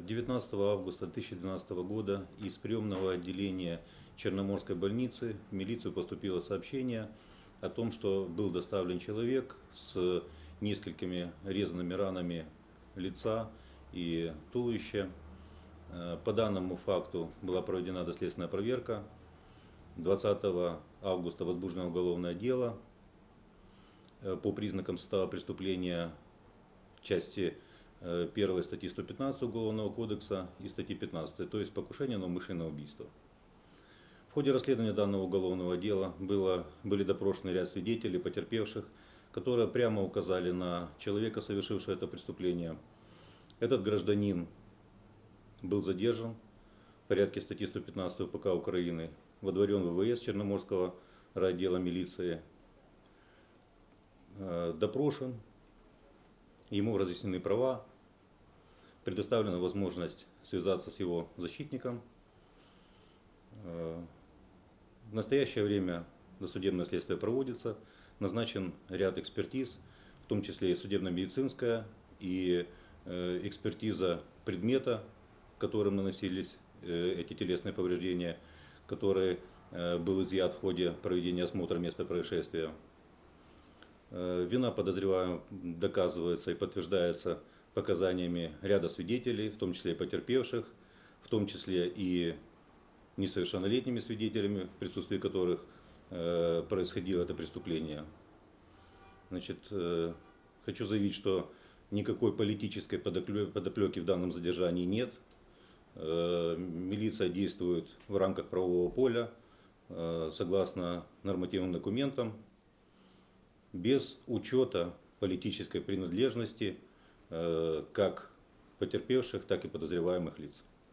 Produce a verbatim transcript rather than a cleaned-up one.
девятнадцатого августа две тысячи двенадцатого года из приемного отделения Черноморской больницы в милицию поступило сообщение о том, что был доставлен человек с несколькими резанными ранами лица и туловища. По данному факту была проведена доследственная проверка. двадцатого августа возбуждено уголовное дело по признакам состава преступления части первой статьи сто пятнадцать Уголовного кодекса и статьи пятнадцатой, то есть покушение на умышленное убийство. В ходе расследования данного уголовного дела было, были допрошены ряд свидетелей, потерпевших, которые прямо указали на человека, совершившего это преступление. Этот гражданин был задержан в порядке статьи сто пятнадцать УПК Украины, водворен в ВВС Черноморского райотдела милиции, допрошен, ему разъяснены права, предоставлена возможность связаться с его защитником. В настоящее время досудебное следствие проводится, назначен ряд экспертиз, в том числе и судебно-медицинская, и экспертиза предмета, которым наносились эти телесные повреждения, который был изъят в ходе проведения осмотра места происшествия. Вина подозреваемого доказывается и подтверждается показаниями ряда свидетелей, в том числе и потерпевших, в том числе и несовершеннолетними свидетелями, в присутствии которых происходило это преступление. Значит, хочу заявить, что никакой политической подоплеки в данном задержании нет. Милиция действует в рамках правового поля, согласно нормативным документам, без учета политической принадлежности как потерпевших, так и подозреваемых лиц.